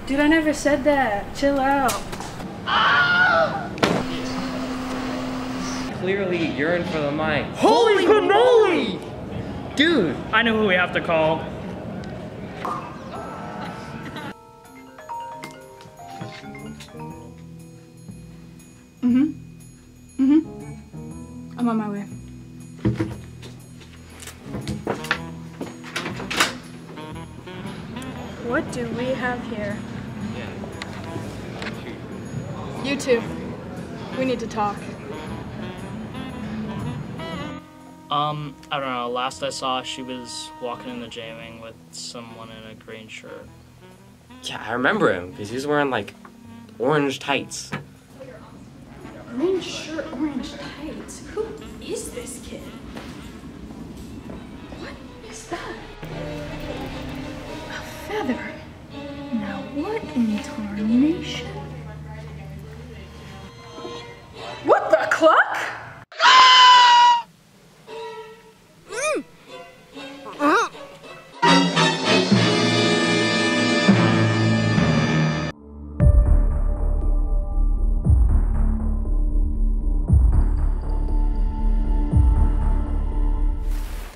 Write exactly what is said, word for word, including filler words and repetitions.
Dude, I never said that. Chill out. Clearly, you're in for the mic. Holy cannoli! Dude! I know who we have to call. Mm-hmm. Mm-hmm. I'm on my way. What do we have here? You two. We need to talk. Um, I don't know. Last I saw, she was walking in the jamming with someone in a green shirt. Yeah, I remember him, because he was wearing, like, orange tights. Green shirt, orange tights. Who is this kid? What is that? A feather. Now what in tarnation? What the cluck?